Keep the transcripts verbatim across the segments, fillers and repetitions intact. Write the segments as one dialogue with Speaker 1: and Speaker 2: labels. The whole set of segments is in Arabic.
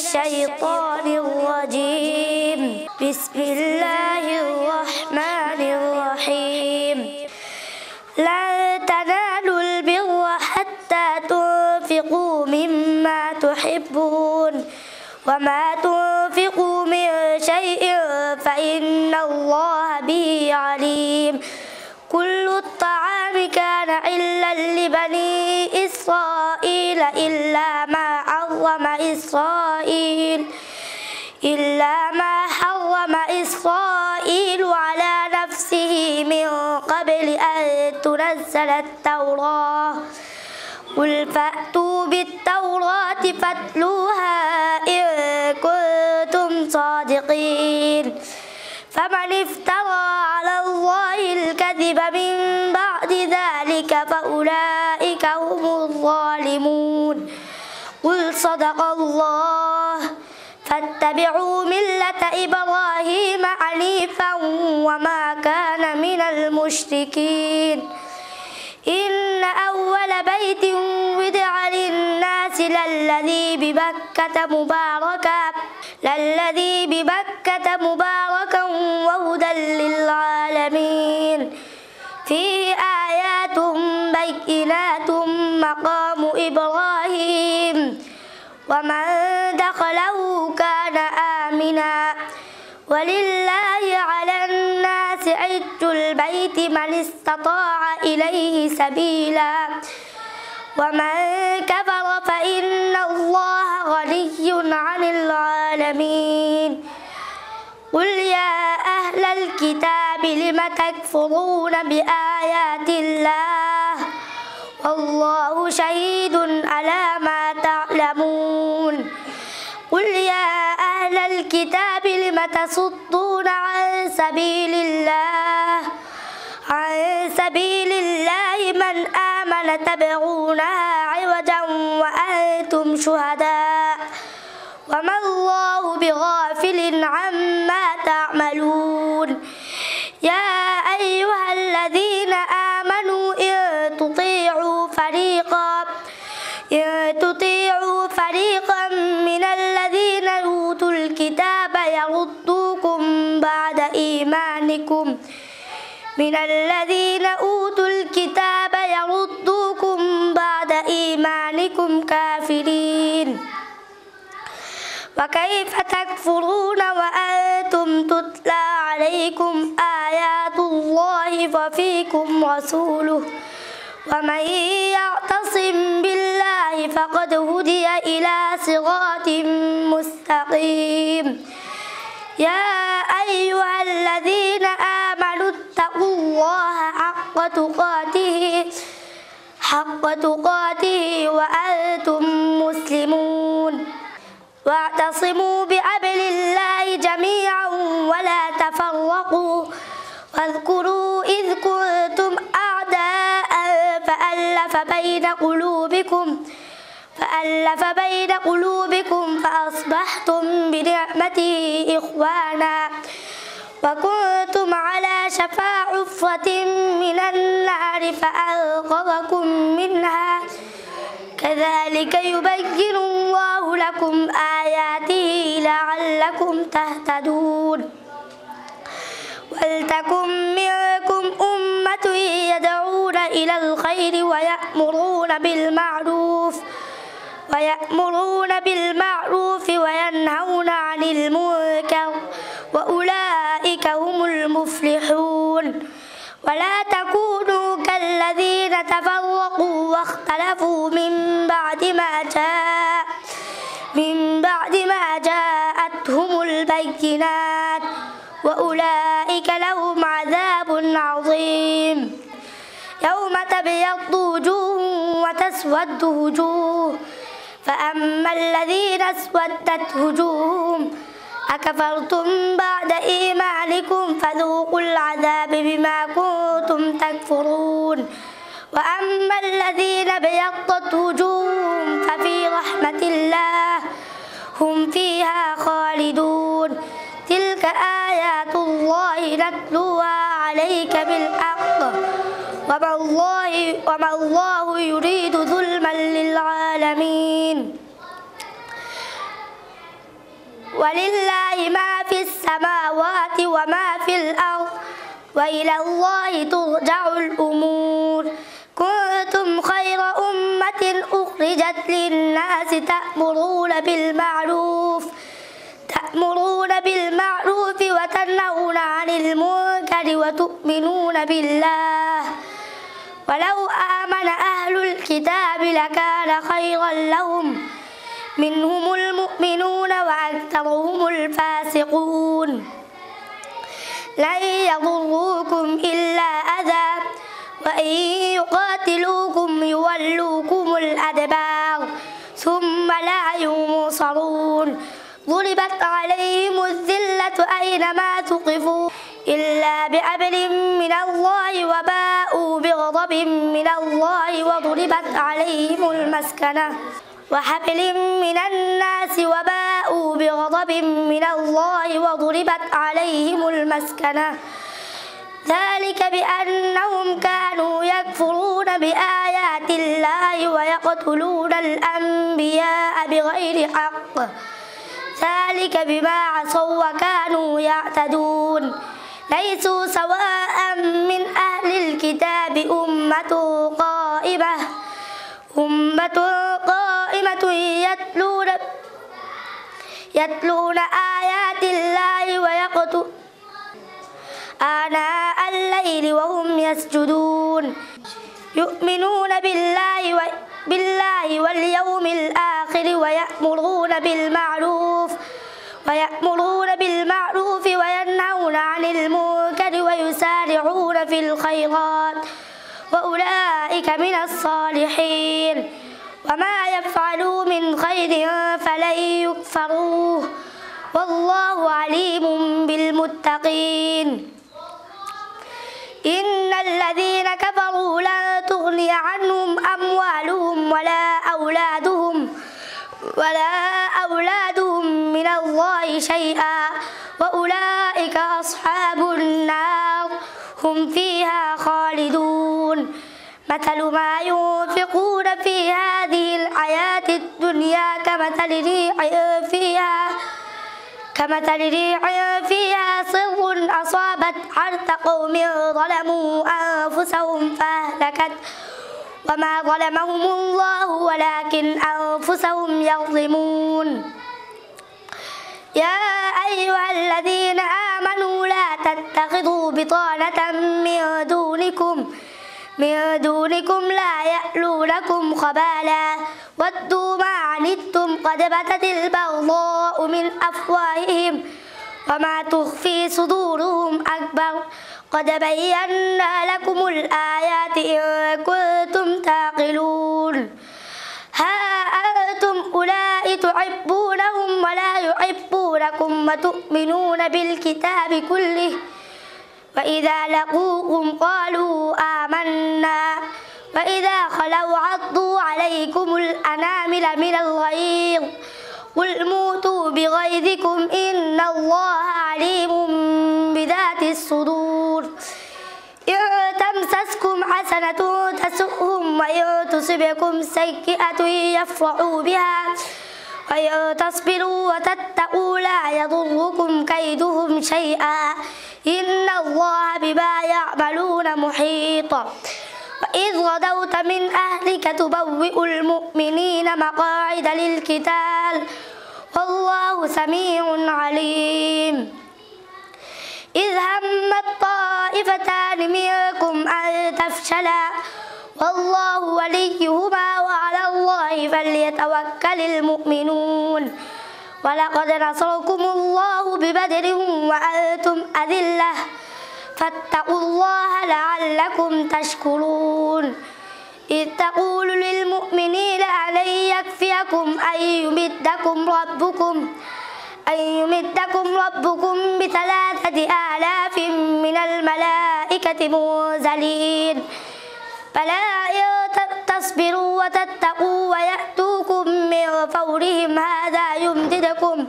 Speaker 1: الشيطان الرجيم. بسم الله الرحمن الرحيم. لن تنالوا البر حتى تنفقوا مما تحبون وما تنفقوا من شيء فإن الله به عليم. كل الطعام كان حلا لبني إسرائيل إلا ما حرم إسرائيل إلا ما حرم إسرائيل على نفسه من قبل أن تنزل التوراة. قل فأتوا بالتوراة فاتلوها إن كنتم صادقين. فمن افترى على الله الكذب من بعد ذلك فأولئك هم الظالمون. قل صدق الله. فاتبعوا ملة إبراهيم حنيفا وما كان من المشركين. إن أول بيت وضع للناس للذي ببكة مباركا للذي ببكة مباركا وهدى للعالمين. فيه آيات بينات مقام إبراهيم ومن دخله كان آمنا. ولله على الناس حج البيت من استطاع إليه سبيلا ومن كفر فإن الله غني عن العالمين. قل يا أهل الكتاب لم تكفرون بآيات الله والله شهيد على ما تعلمون. قل يا أهل الكتاب لم تصدون عن سبيل الله عن سبيل الله من آمن تبغونها عوجا وأنتم شهداء وما الله بغافل عما تعملون. يا أيها الذين آمنوا إن تطيعوا فريقا إن تطيعوا فريقا من الذين أوتوا الكتاب يردوكم بعد إيمانكم من الذين أوتوا الكتاب يردوكم بعد إيمانكم كافرين. وكيف تكفرون وأنتم تتلى عليكم آيات الله وفيكم رسوله ومن يعتصم بالله فقد هدي إلى صراط مستقيم. يا أيها الذين آمنوا اتقوا الله حق تقاته حق تقاته وأنتم مسلمون. واعتصموا بحبل الله جميعا ولا تفرقوا واذكروا إذ كنتم أعداء فألف بين قلوبكم فألف بين قلوبكم فأصبحتم بنعمته إخوانا وكنتم على شفا حفرة من النار فأنقذكم منها. كذلك يبين الله لكم آياته لعلكم تهتدون. ولتكن منكم أمة يدعون إلى الخير ويأمرون بالمعروف ويأمرون بالمعروف وينهون عن المنكر وأولئك هم المفلحون. ولا تكونوا كالذين تفرقوا واختلفوا من بعد ما جاء من بعد ما جاءتهم البينات وأولئك لهم عذاب عظيم. يوم تبيض وجوه وتسود وجوه فأما الذين اسودت وجوههم أكفرتم بعد إيمانكم فذوقوا العذاب بما كنتم تكفرون. وأما الذين ابيضت وجوههم ففي رحمة الله هم فيها خالدون. تلك آيات الله نتلوها عليك بالحق وما الله وما الله يريد ظلما للعالمين. ولله ما في السماوات وما في الأرض وإلى الله ترجع الأمور كنتم خير أمة أخرجت للناس تأمرون بالمعروف تأمرون بالمعروف وتنهون عن المنكر وتؤمنون بالله ولو آمن أهل الكتاب لكان خيرا لهم منهم المؤمنون وأكثرهم الفاسقون لن يضروكم إلا أذى وإن يقاتلوكم يولوكم الأدبار ثم لا ينصرون ضربت عليهم الذلة أينما ثقفوا إلا بحبل من الله وباءوا بغضب من الله وضربت عليهم المسكنة وحبل من الناس وباءوا بغضب من الله وضربت عليهم المسكنة ذلك بأنهم كانوا يكفرون بآيات الله ويقتلون الأنبياء بغير حق ذلك بما عصوا وكانوا يعتدون ليسوا سواء من أهل الكتاب أمة قائمة أمة قائمة يتلون يتلون آيات الله ويقتلون آناء الليل وهم يسجدون يؤمنون بالله و... بالله واليوم الآخر ويأمرون بالمعروف ويأمرون بالمعروف وينهون عن المنكر ويسارعون في الخيرات وأولئك من الصالحين وما يفعلوا من خير فلن يكفروه والله عليم بالمتقين إن الذين كفروا لا تغني عنهم أموالهم ولا أولادهم ولا أولادهم من الله شيئا وأولئك أصحاب النار هم فيها خالدون مثل ما ينفقون في هذه الحياة الدنيا كمثل ريح فيها كمثل ريح فيها صر أصابت حرث قوم ظلموا أنفسهم فأهلكت وما ظلمهم الله ولكن أنفسهم يظلمون يا أيها الذين آمنوا لا تتخذوا بطانة من دونكم من دونكم لا يألونكم خبالا ودوا ما عنتم قد بدت البغضاء من أفواههم وما تخفي صدورهم أكبر قد بينا لكم الآيات إن كنتم تعقلون ها أنتم أولئك تحبونهم ولا يحبونكم وتؤمنون بالكتاب كله وإذا لقوكم قالوا آمنا وإذا خلوا عضوا عليكم الأنامل من الغيظ قل موتوا بغيظكم إن الله عليم بذات الصدور إن تمسسكم حسنة تسؤهم وإن تصبكم سيئة يفرحوا بها وإن تصبروا وتتقوا لا يضركم كيدهم شيئا إن الله بما يعملون محيط وإذ غدوت من أهلك تبوئ المؤمنين مقاعد للقتال والله سميع عليم إذ همت طائفتان منكم أن تفشلا والله وليهما وعلى الله فليتوكل المؤمنون ولقد نصركم الله ببدر وأنتم أذلة فاتقوا الله لعلكم تشكرون إذ تقول للمؤمنين ألن يكفيكم أن يمدكم ربكم أن يمدكم ربكم بثلاثة آلاف من الملائكة منزلين فلا إن تصبروا وتتقوا ويأتوكم من فورهم هذا يمددكم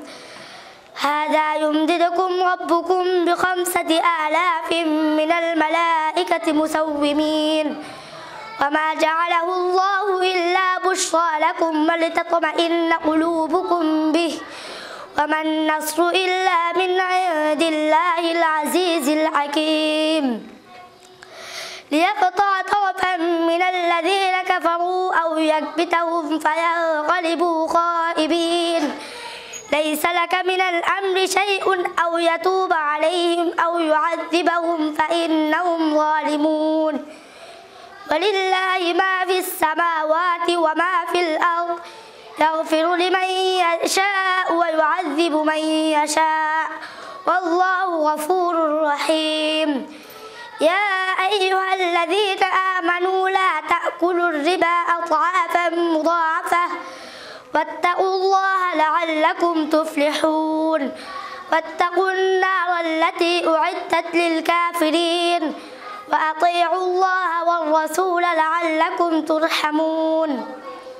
Speaker 1: هذا يمددكم ربكم بخمسة آلاف من الملائكة مسومين وما جعله الله إلا بشرى لكم ولتطمئن قلوبكم به وما النصر إلا من عند الله العزيز الحكيم ليقطع طرفا من الذين كفروا أو يكبتهم فينقلبوا خائبين ليس لك من الأمر شيء أو يتوب عليهم أو يعذبهم فإنهم ظالمون ولله ما في السماوات وما في الأرض يغفر لمن يشاء ويعذب من يشاء والله غفور رحيم يا أيها الذين آمنوا لا تأكلوا الربا أضعافا مضاعفة واتقوا الله لعلكم تفلحون واتقوا النار التي أعدت للكافرين وأطيعوا الله والرسول لعلكم ترحمون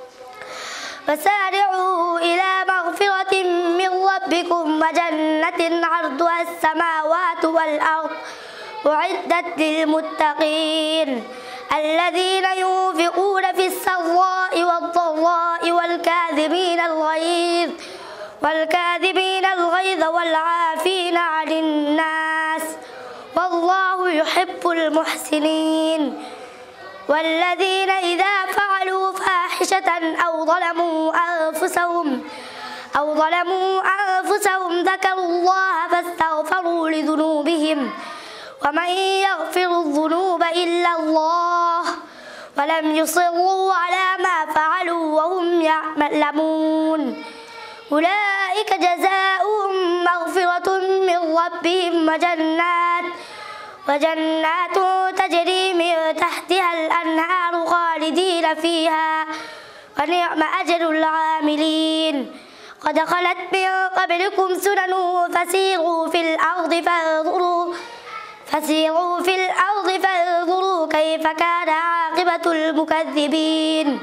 Speaker 1: وسارعوا إلى مغفرة من ربكم وجنة عرضها السماوات والأرض أعدت للمتقين الذين ينفقون في السراء والضراء والكاظمين الغيظ والكاظمين الغيظ والعافين عن الناس والله يحب المحسنين والذين إذا فعلوا فاحشة أو ظلموا أنفسهم أو ظلموا أنفسهم ذكروا الله فاستغفروا لذنوبهم ومن يغفر الذنوب إلا الله ولم يصروا على ما فعلوا وهم يعلمون أولئك جزاؤهم مغفرة من ربهم وجنات وجنات تجري من تحتها الأنهار خالدين فيها ونعم أجر العاملين قد خلت من قبلكم سنن فسيروا في الأرض فانظروا فسيروا في الأرض فانظروا كيف كان عاقبة المكذبين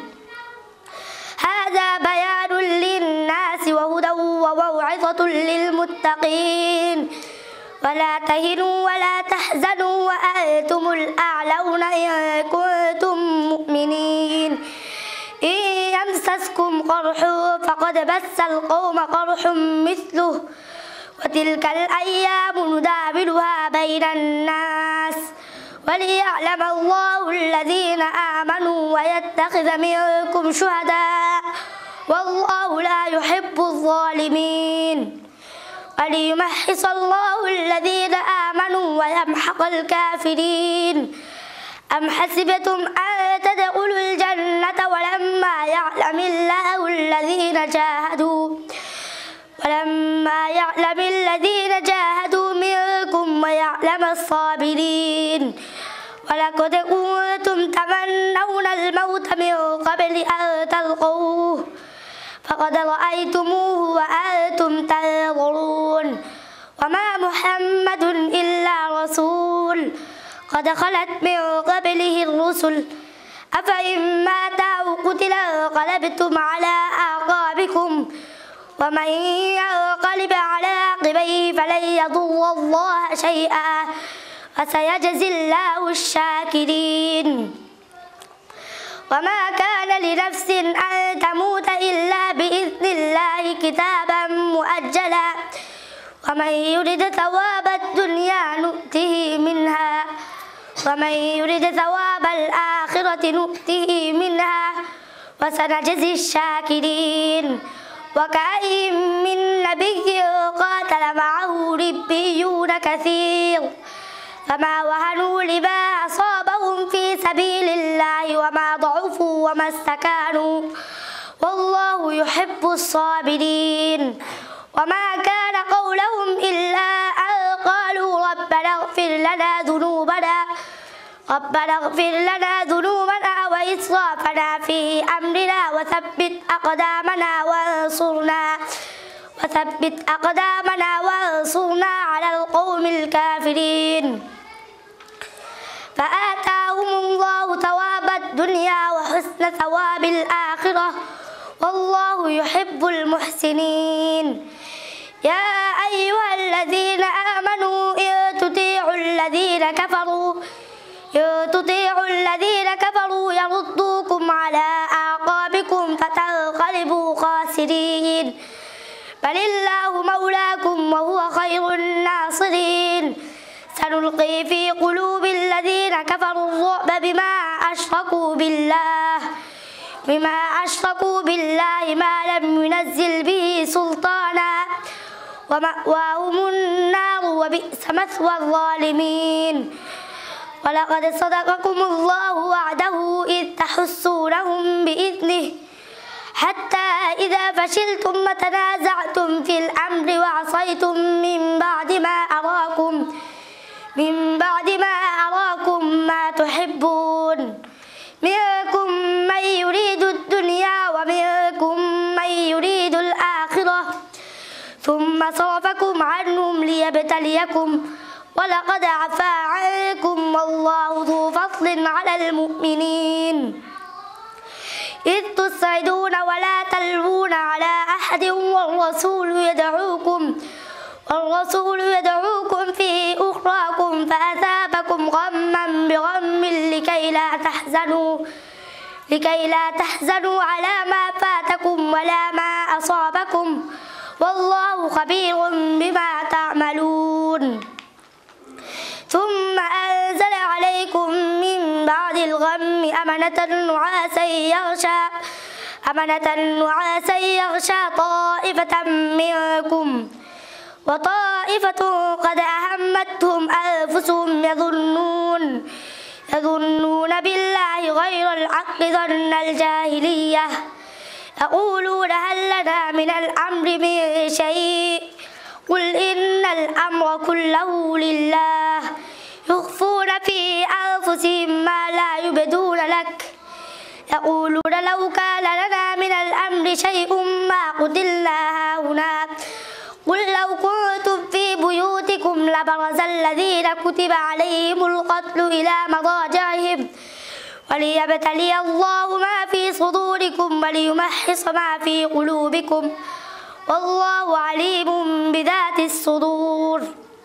Speaker 1: هذا بيان للناس وهدى وموعظة للمتقين ولا تهنوا ولا تحزنوا وأنتم الأعلون إن كنتم مؤمنين إن يمسسكم قرح فقد مس القوم قرح مثله وتلك الأيام نداولها بين الناس وليعلم الله الذين آمنوا ويتخذ منكم شهداء والله لا يحب الظالمين وليمحص الله الذين آمنوا ويمحق الكافرين أم حسبتم أن تدخلوا الجنة ولما يعلم الله الذين جاهدوا ولما يعلم الذين جاهدوا منكم ويعلم الصابرين ولقد كنتم تمنون الموت من قبل أن تلقوه فقد رأيتموه وأنتم تنظرون وما محمد إلا رسول قد خلت من قبله الرسل أفإن مات أو قتل انقلبتم على أعقابكم ومن ينقلب على عقبيه فلن يضر الله شيئا وسيجزي الله الشاكرين وما كان لنفس أن تموت إلا بإذن الله كتابا مؤجلا ومن يرد ثواب الدنيا نؤته منها ومن يرد ثواب الآخرة نؤته منها وسنجزي الشاكرين وكأين من نبي قاتل معه ربيون كثير فما وهنوا لما أصابهم في سبيل الله وما ضعفوا وما استكانوا والله يحب الصابرين وما كان قولهم إلا أن قالوا ربنا اغفر لنا ذنوبنا ربنا اغفر لنا ذنوبنا وإسرافنا في أمرنا وثبت أقدامنا وانصرنا وثبت أقدامنا وانصرنا على القوم الكافرين فآتاهم الله ثواب الدنيا وحسن ثواب الآخرة والله يحب المحسنين يا أيها الذين آمنوا إن تطيعوا الذين كفروا إن تطيعوا الذين كفروا يردوكم على أعقابكم فتنقلبوا خاسرين بل الله مولاكم وهو خير الناصرين سنلقي في قلوب الذين كفروا الرعب بما أشركوا بالله بما أشركوا بالله ما لم ينزل به سلطانا ومأواهم النار وبئس مثوى الظالمين ولقد صدقكم الله وعده إذ تحسونهم بإذنه حتى إذا فشلتم وتنازعتم في الأمر وعصيتم من بعد ما أراكم من بعد ما أراكم ما تحبون منكم من يريد الدنيا ومنكم من يريد الآخرة ثم صرفكم عنهم ليبتليكم ولقد عفا عنكم والله ذو فضل على المؤمنين إذ تسعدون ولا تلوون على أحد والرسول يدعوكم والرسول يدعوكم في أخراكم فأثابكم غما بغم لكي لا تحزنوا لكي لا تحزنوا على ما فاتكم ولا ما أصابكم والله خبير بما تعملون ثم أنزل عليكم من بعد الغم أمنة نعاسا يغشى أمنة نعاسا يغشى طائفة منكم وطائفة قد أهمتهم أنفسهم يظنون يظنون بالله غير الحق ظن الجاهلية يقولون هل لنا من الأمر من شيء قل إن الأمر كله لله يخفون في أنفسهم ما لا يبدون لك يقولون لو كان لنا من الأمر شيء ما قتلنا هنا قل لو كنتم في بيوتكم لبرز الذين كتب عليهم القتل إلى مضاجعهم وليبتلي الله ما في صدوركم وليمحص ما في قلوبكم والله عليم بذات الصدور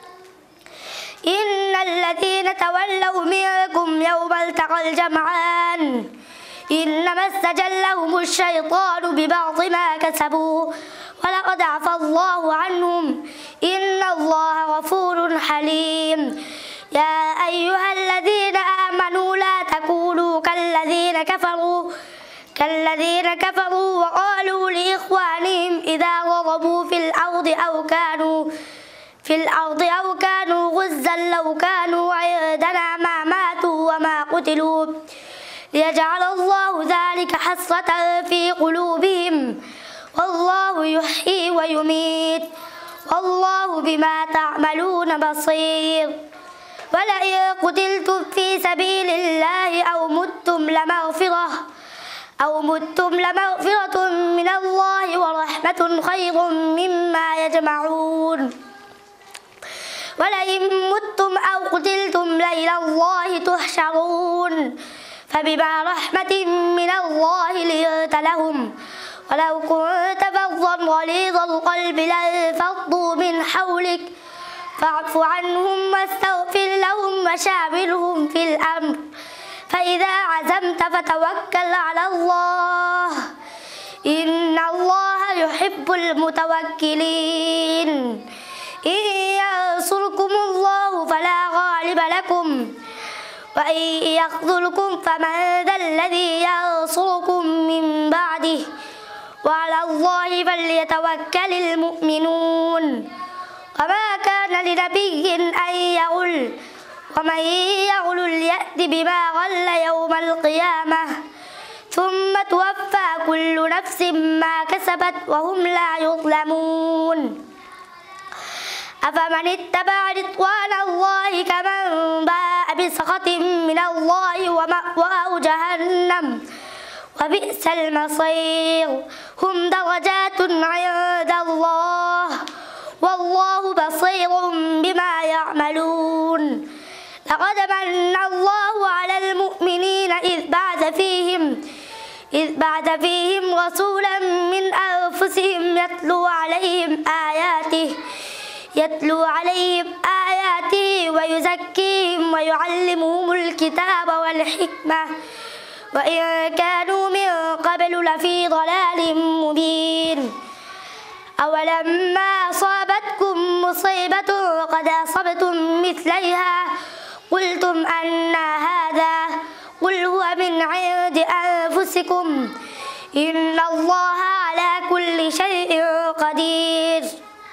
Speaker 1: إن الذين تولوا منكم يوم التقى الجمعان إنما استجلهم الشيطان ببعض ما كسبوا ولقد عفى الله عنهم إن الله غفور حليم يا أيها الذين آمنوا لا تكونوا كالذين كفروا كالذين كفروا وقالوا لإخوانهم إذا ضربوا في الأرض أو كانوا في الأرض أو كانوا غزا لو كانوا عندنا ما ماتوا وما قتلوا ليجعل الله ذلك حسرة في قلوبهم والله يحيي ويميت والله بما تعملون بصير ولئن قتلتم في سبيل الله أو متم لمغفرة أو متم لمغفرة من الله ورحمة خير مما يجمعون ولئن متم أو قتلتم لإلى الله تحشرون فبما رحمة من الله لنت لهم ولو كنت فظا غليظ القلب لانفضوا من حولك فاعف عنهم واستغفر لهم وشاورهم في الأمر فإذا عزمت فتوكل على الله إن الله يحب المتوكلين إن ينصركم الله فلا غالب لكم وإن يخذلكم فمن ذا الذي ينصركم من بعده وعلى الله فليتوكل المؤمنون وما كان لنبي أن يغل ومن يغل ليأت بما غل يوم القيامة ثم توفى كل نفس ما كسبت وهم لا يظلمون أفمن اتبع رضوان الله كمن باء بسخط من الله ومأواه جهنم وبئس المصير هم درجات عند الله والله بصير بما يعملون لقد من الله على المؤمنين إذ بعث فيهم إذ بعث فيهم رسولا من أنفسهم يتلو عليهم آياته يتلو عليهم آياته ويزكيهم ويعلمهم الكتاب والحكمة وإن كانوا من قبل لفي ضلال مبين أولما أصابتكم مصيبة قد أصبتم مثليها قلتم أن هذا قل هو من عند أنفسكم إن الله على كل شيء قدير.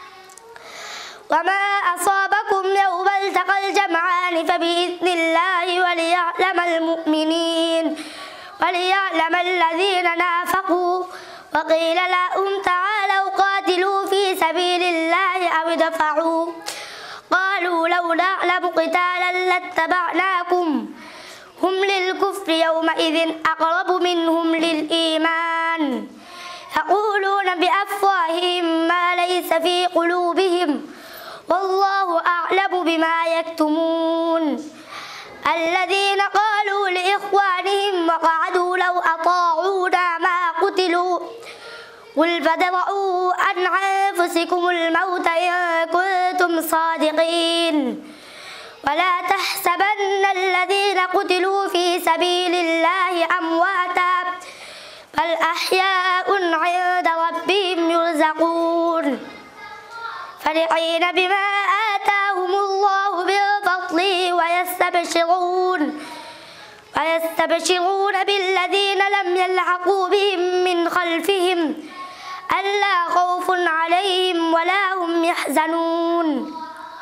Speaker 1: وما أصابكم يوم التقى الجمعان فبإذن الله وليعلم المؤمنين وليعلم الذين نافقوا. وقيل لهم تعالوا قاتلوا في سبيل الله أو ادفعوا قالوا لو نعلم قتالا لاتبعناكم هم للكفر يومئذ أقرب منهم للإيمان يقولون بأفواههم ما ليس في قلوبهم والله أعلم بما يكتمون. الذين قالوا لإخوانهم وقعدوا لو أطاعونا ما قتلوا قل فادرءوا عن أنفسكم الموت إن كنتم صادقين. ولا تحسبن الذين قتلوا في سبيل الله أمواتا بل أحياء عند ربهم يرزقون فرحين بما آتاهم الله من فضله ويستبشرون ويستبشرون بالذين لم يلحقوا بهم من خلفهم ألا خوف عليهم ولا هم يحزنون.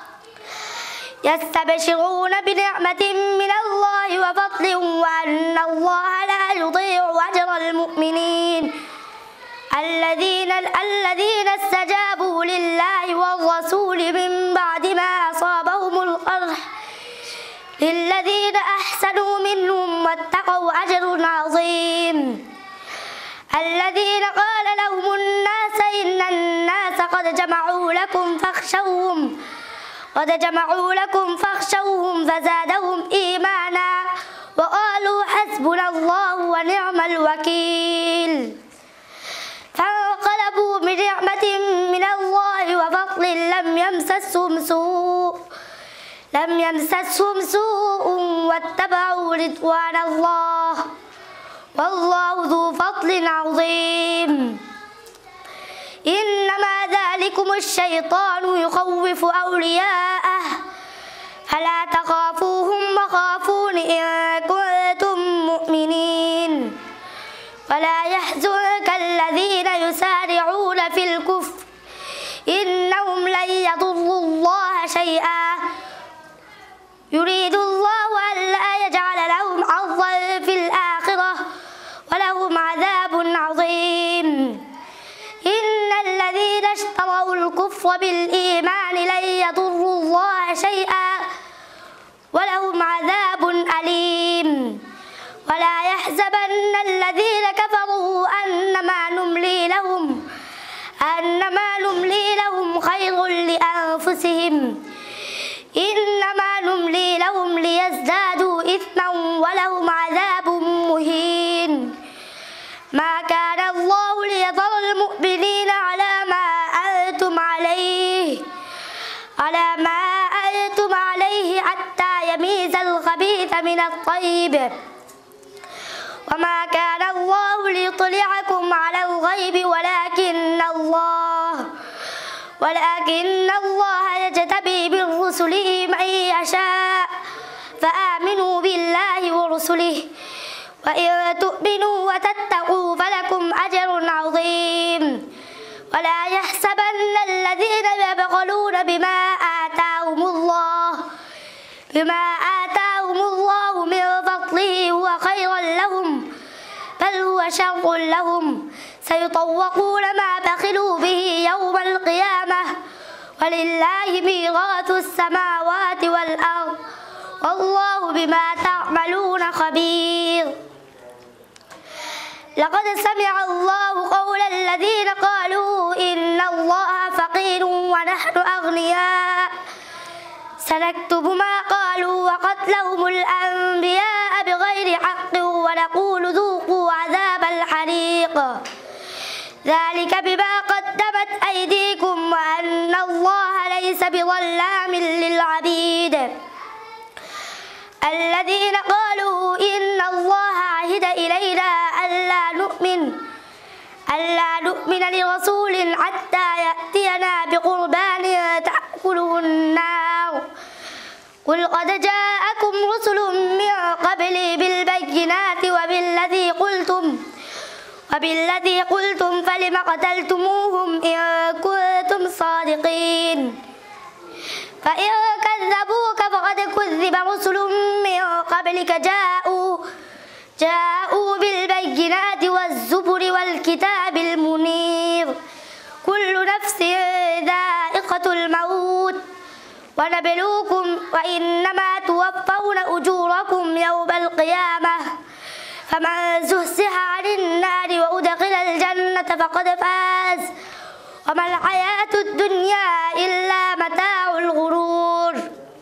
Speaker 1: يستبشرون بنعمة من الله وفضل وأن الله لا يضيع أجر المؤمنين الذين الذين استجابوا لله والرسول من بعد ما أصابهم القرح للذين أحسنوا منهم واتقوا أجر عظيم. الذين قال لهم الناس إن الناس قد جمعوا لكم فاخشوهم قد جمعوا لكم فاخشوهم فزادهم إيمانا وقالوا حسبنا الله ونعم الوكيل. فانقلبوا بنعمة من الله وفضل لم يمسسهم سوء لم يمسسهم سوء واتبعوا رضوان الله والله ذو فضل عظيم. إنما ذلكم الشيطان يخوف أولياءه فلا تخافوهم وخافون إن كنتم مؤمنين. ولا يحزنك الذين يسارعون في الكفر إنهم لن يضروا الله شيئا يريد الله ألا يجعل لهم حظا في الآخرة ولهم عذاب عظيم. إن الذين اشتروا الكفر بالإيمان لن يضروا الله شيئا ولهم عذاب أليم. ولا يحسبن الذين كفروا أنما نملي لهم أنما نملي لهم خير لأنفسهم إنما نملي لهم ليزدادوا إثما ولهم عذاب مهين. ما كان الله ليذر المؤمنين على ما أنتم عليه على ما أنتم عليه حتى يميز الخبيث من الطيب وما كان الله ليطلعكم على الغيب ولكن الله ولكن الله يجتبي من رسله من يشاء فآمنوا بالله ورسله وإن تؤمنوا وتتقوا فلكم أجر عظيم. ولا يحسبن الذين يبخلون بما آتاهم الله بما آتاهم الله من فضله هو خيرا لهم بل هو شر لهم سيطوقون ما بخلوا به يوم القيامة ولله ميراث السماوات والأرض والله بما تعملون خبير. لقد سمع الله قول الذين قالوا إن الله فقير ونحن أغنياء سنكتب ما قالوا وقتلهم الأنبياء بغير حق ونقول ذوقوا عذاب الحريق ذلك بما قدمت أيديكم وأن الله ليس بظلام للعبيد. الذين قالوا إن الله عهد إلينا ألا نؤمن ألا نؤمن لرسول حتى يأتينا بقربان تأكله النار قل قد جاءكم رسل من قبلي بالبينات وبالذي قلتم وبالذي قلتم فلم قتلتموهم إن كنتم صادقين فإن كذبوك فقد كذب رسل من قبلك جاءوا جاءوا بالبينات والزبر والكتاب المنير كل نفس ذائقة الموت ونبلوكم وإنما توفون أجوركم يوم القيامة فمن زحزح عن النار وأدخل الجنة فقد فاز وما الحياة الدنيا إلا متاع الغرور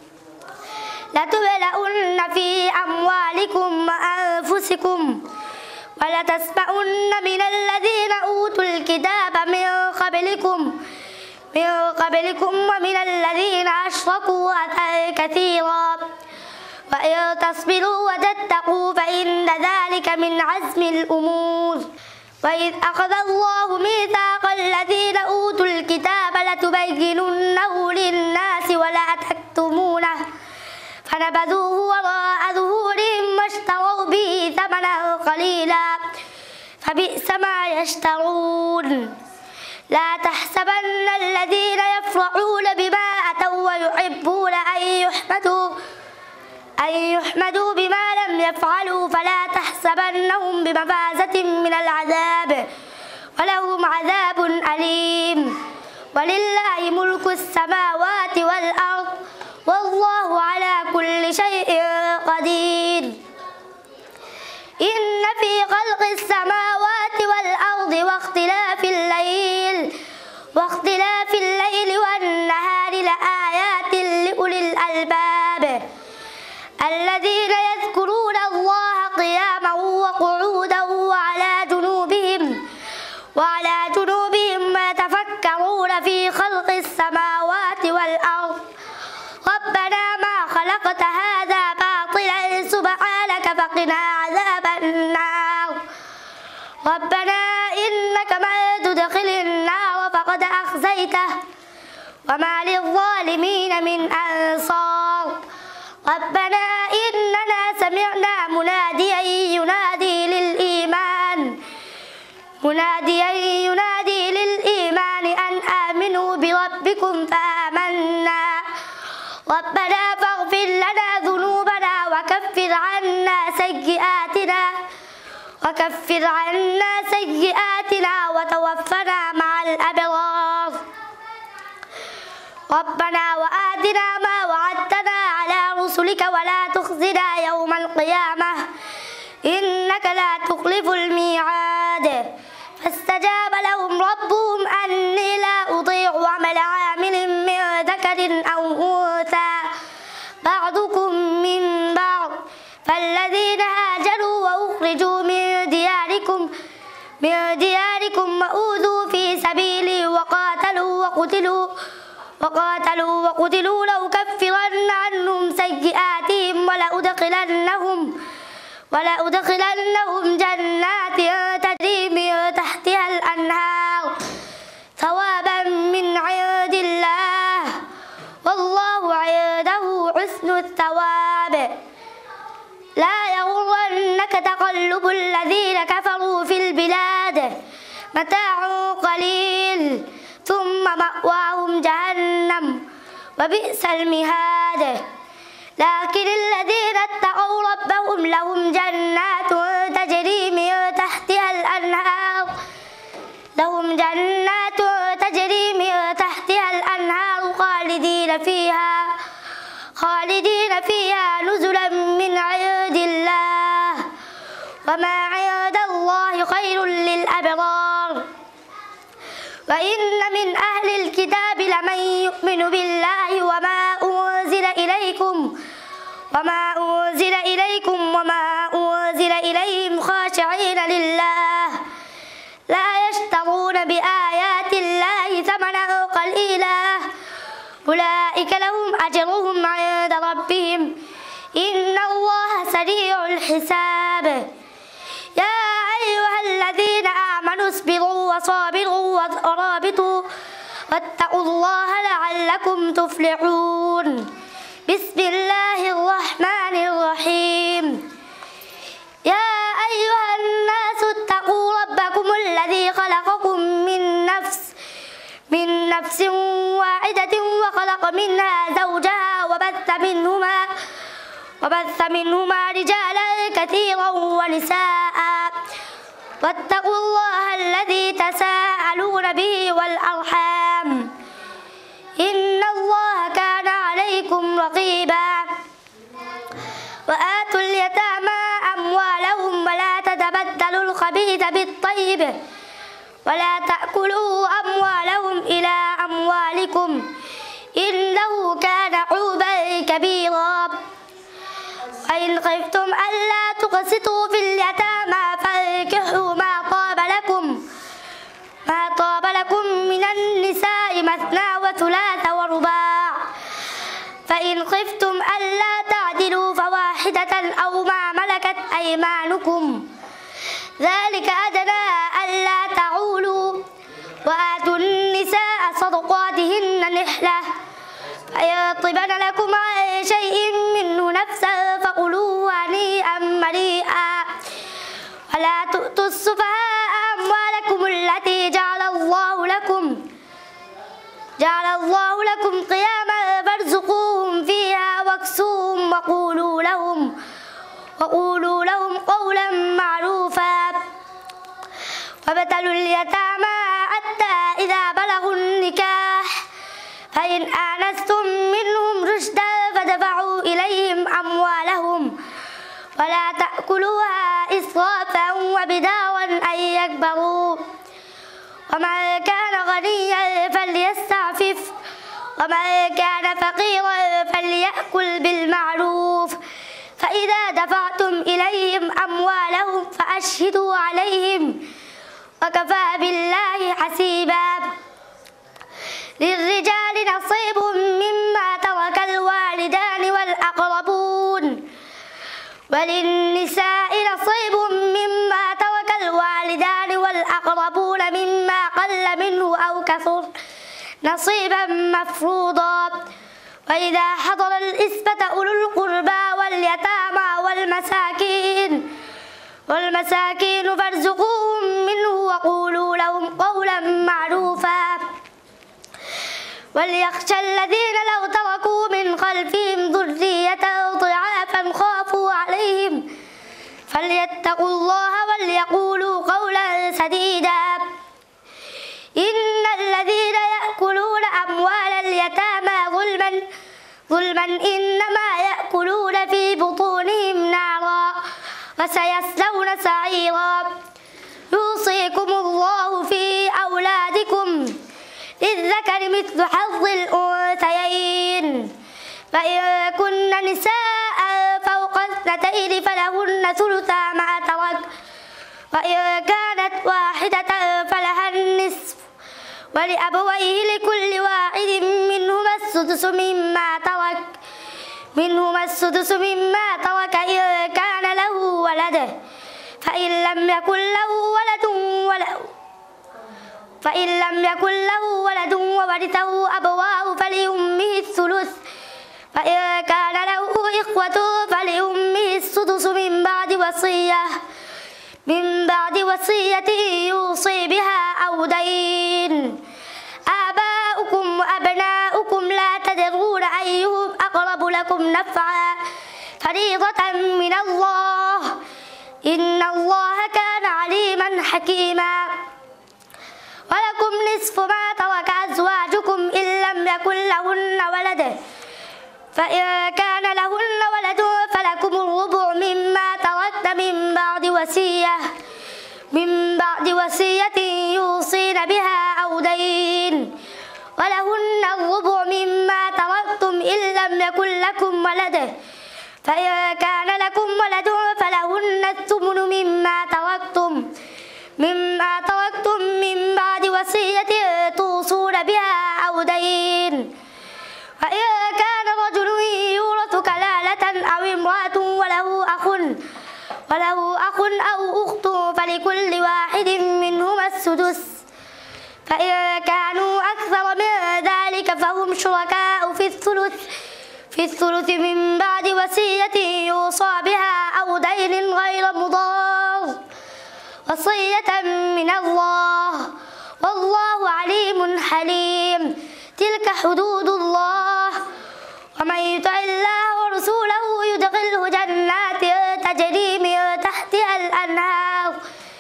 Speaker 1: لتبلؤن في أموالكم وأنفسكم ولتسمعن من الذين أوتوا الكتاب من قبلكم من قبلكم ومن الذين أشركوا أذى كثيرا وإن تصبروا وتتقوا فإن ذلك من عزم الأمور وإذ أخذ الله ميثاق الذين أوتوا الكتاب لتبيننه للناس ولا تكتمونه فنبذوه وراء ظهورهم واشتروا به ثمنا قليلا فبئس ما يشترون لا تحسبن الذين يفرحون بما أتوا ويحبون أن يحمدوا أن يحمدوا بما لم يفعلوا فلا تحسبنهم بمفازة من العذاب ولهم عذاب أليم ولله ملك السماوات والأرض والله على كل شيء قدير إن في خلق السماوات والأرض واختلاف الليل واختلاف الليل والنهار لآيات لأولي الألباب الذين يذكرون الله قياما وقعودا وعلى جنوبهم وعلى جنوبهم ويتفكرون في خلق السماوات والأرض ربنا ما خلقت هذا باطلا سبحانك فقنا عذاب النار ربنا إنك من تدخل النار فقد أخزيته وما للظالمين من أنصار ربنا إننا سمعنا مناديا ينادي للإيمان مناديا ينادي للإيمان أن آمنوا بربكم فآمنا ربنا فاغفر لنا ذنوبنا وكفر عنا سيئاتنا وكفر عنا سيئاتنا وتوفنا مع الأبرار ربنا وآتنا ما وعدتنا على رسلك ولا تخزنا يوم القيامة إنك لا تخلف الميعاد فاستجاب لهم ربهم أني لا أضيع عمل عامل من ذكر أو أنثى بعضكم من بعض فالذين هاجروا وأخرجوا من دياركم من دياركم وأوذوا في سبيلي وقاتلوا وقتلوا وقاتلوا وقتلوا لأكفرن عنهم سيئاتهم ولأدخلنهم ولأدخلنهم جنات تجري من تحتها الأنهار ثوابا من عند الله والله عنده حسن الثواب لا يغرنك تقلب الذين كفروا في البلاد متاع قليل ثم مأواهم جهنم وبئس المهاد لكن الذين اتقوا ربهم لهم جنات تجري من تحتها الأنهار لهم جنات تجري من تحتها الأنهار خالدين فيها خالدين فيها نزلا من عند الله وما عند الله خير للأبرار وإن من أهل الكتاب لمن يؤمن بالله وما أنزل إليكم وما أنزل إليكم وما أنزل إليهم خاشعين لله لا يشترون بآيات الله ثمنا قليلا أولئك لهم أجرهم عند ربهم إن الله سريع الحساب يا أيها الذين آمنوا اصبروا واتقوا الله لعلكم تفلحون. بسم الله الرحمن الرحيم. يا أيها الناس اتقوا ربكم الذي خلقكم من نفس من نفس واحدة وخلق منها زوجها وبث منهما وبث منهما رجالا كثيرا ونساء واتقوا الله الذي تساءلون به والأرحام إن الله كان عليكم رقيبا. وآتوا اليتامى أموالهم ولا تتبدلوا الخبيث بالطيب ولا تأكلوا أموالهم إلى أموالكم إنه كان حوبا كبيرا. وإن خفتم ألا تقسطوا في اليتامى فانكحوا ما طاب لكم ما طاب لكم من النساء مثنى وثلاث ورباع فإن خفتم ألا تعدلوا فواحدة أو ما ملكت أيمانكم ذلك أدنى ألا تعولوا. وآتوا النساء صدقاتهن نحلة فإن طبن لكم عن شيء منه نفسا فكلوه هنيئا مريئا. ولا تؤتوا السفهاء أموالكم التي جعل الله لكم جعل الله لكم قياما فارزقوهم فيها واكسوهم وقولوا لهم وقولوا لهم قولا معروفا. وابتلوا اليتامى حتى إذا بلغوا النكاح فإن آنستم منهم رشدا فدفعوا إليهم أموالهم ولا تأكلوها إسرافا وبدارا أن يكبروا. ومن كان غنيا فليستعفف ومن كان فقيرا فليأكل بالمعروف. فإذا دفعتم إليهم أموالهم فأشهدوا عليهم وكفى بالله حسيبا. للرجال نصيب مما ترك الوالدان والأقربون وللنساء نصيب مما ترك الوالدان والأقربون مما قل منه أو كثر نصيبا مفروضا. وإذا حضر الإسبة أولو القربى واليتامى والمساكين والمساكين فارزقوهم منه وقولوا لهم قولا معروفا. وليخشى الذين لو تركوا من خلفهم ذرية ضعافا خافوا عليهم فليتقوا الله وليقولوا قولا سديدا. إن الذين يأكلون أموال اليتامى ظلما ظلما إنما يأكلون في بطونهم نارا وسيصلون سعيرا. يوصيكم الله في أولادكم للذكر مثل حظ الأنثيين فإن كن نساء فوق اثنتين فلهن ثلثا ما ترك وإن كانت واحدة فلها النصف ولأبويه لكل واحد منهما السدس مما ترك منهما السدس مما ترك إن كان له ولد فإن لم يكن له ولد وله فإن لم يكن له ولد وورثه أبواه فلأمه الثلث فإن كان له إخوة فلأمه السدس من بعد وصية من بعد وصية يوصي بها أو دين. آباؤكم وأبناؤكم لا تدرون أيهم أقرب لكم نفعا فريضة من الله إن الله كان عليما حكيما. ولكم نصف ما ترك أزواجكم إن لم يكن لهن ولد فإن كان لهن ولد فلكم الربع مما تركن من بعد وصية من بعد وصية يوصين بها أو دين. ولهن الربع مما تركتم إن لم يكن لكم ولد فإن كان لكم ولد فلهن الثمن مما تركتم مما تركتم من بعد وصية توصون بها أو دين. فإن كان رجل يورث كلالة أو امرأة وله أخ وله أخ أو أخت فلكل واحد منهما السدس فإن كانوا أكثر من في الثلث من بعد وصية يوصى بها أو دين غير مضار وصية من الله والله عليم حليم. تلك حدود الله ومن يطع الله ورسوله يدخله جنات تجري من تحتها الأنهار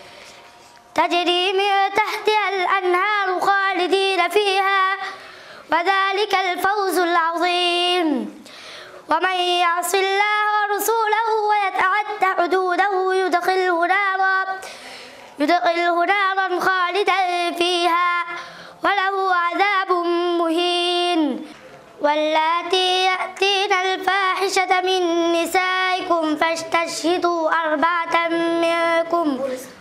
Speaker 1: تجري من تحتها الأنهار خالدين فيها وذلك الفوز العظيم. ومن يعص الله ورسوله ويتعد حدوده يدخله نارا يدخله نارا خالدا فيها وله عذاب مهين. واللاتي يأتين الفاحشة من نسائكم فاستشهدوا أربعة منكم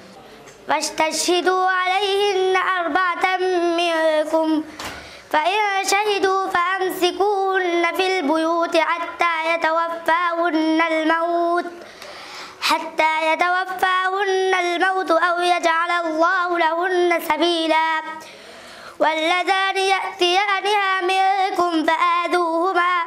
Speaker 1: فاستشهدوا عليهن أربعة منكم فإن شهدوا فأمسكوهن في البيوت حتى يتوفاهن الموت حتى يتوفاهن الموت أو يجعل الله لهن سبيلا. واللذان يأتيانها منكم فآذوهما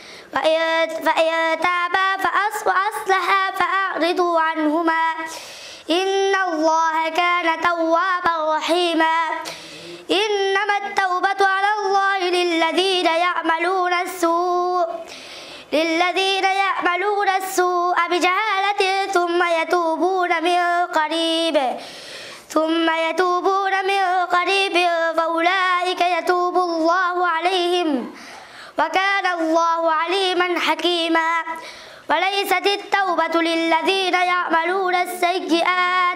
Speaker 1: فإن تابا فأصلحا فأعرضوا عنهما إن الله كان توابا رحيما. إنما التوبة على الله للذين يعملون السوء للذين يعملون السوء بجهالة ثم يتوبون من قريب ثم يتوبون من قريب فأولئك يتوب الله عليهم وكان الله عليما حكيما. وليست التوبة للذين يعملون السيئات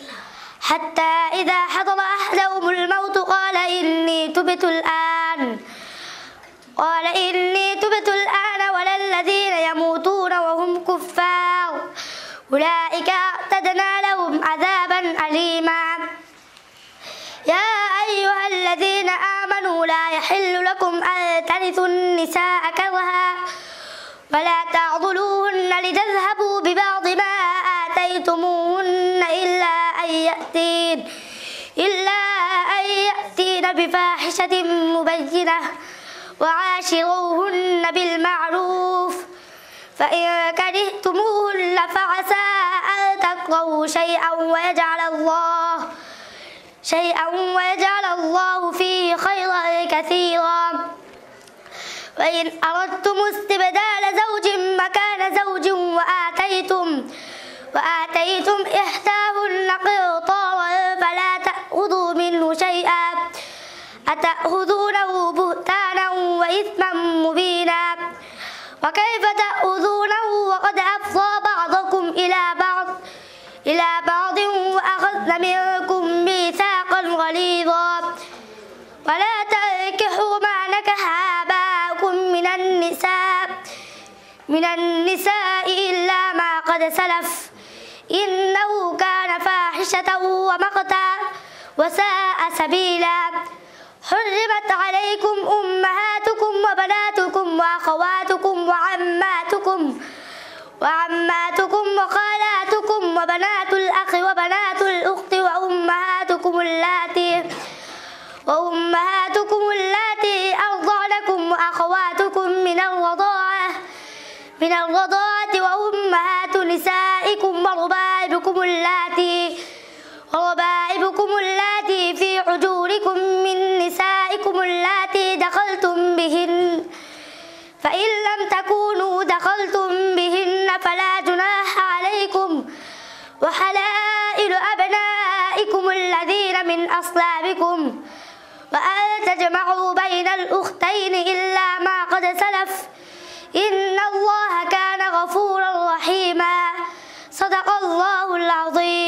Speaker 1: حتى إذا حضر أحدهم الموت قال إني تبت الآن قال إني تبت الآن ولا الذين يموتون وهم كفار أولئك أعتدنا لهم عذابا أليما. يا أيها الذين آمنوا لا يحل لكم أن ترثوا النساء كرها ولا تعضلوهن لتذهبوا ببعض ما آتيتموهن إلا أن يأتين إلا أن يأتين بفاحشة مبينة وعاشروهن بالمعروف فإن كرهتموهن فعسى أن تكرهوا شيئا ويجعل الله شيئا ويجعل الله فيه خيرا كثيرا. وإن أردتم استبدال زوج مكان زوج وآتيتم وآتيتم إحداهن قنطارا فلا تأخذوا منه شيئا أتأخذونه بهتانا وإثما مبينا. وكيف تأخذونه وقد أفضى بعضكم إلى بعض إلى بعض وأخذن منكم ميثاقا غليظا. ولا تنكحوا ما نكح آباؤكم من النساء من النساء إلا ما قد سلف إنه كان فاحشة ومقتا وساء سبيلا. حرمت عليكم أمهاتكم وبناتكم وأخواتكم وعماتكم وعماتكم وخالاتكم وبنات الأخ وبنات الأخت وأمهاتكم اللاتي وأمهاتكم اللاتي أرضعنكم وأخواتكم من الرضاعة من الرضاعة وأمهات نسائكم وربائبكم اللاتي وربائبكم اللاتي في حجوركم من نسائكم اللاتي دخلتم بهن فإن لم تكونوا دخلتم بهن فلا جناح عليكم وحلائل أبنائكم الذين من أصلابكم وأن تجمعوا بين الأختين إلا ما قد سلف إن الله كان غفورا رحيما. صدق الله العظيم.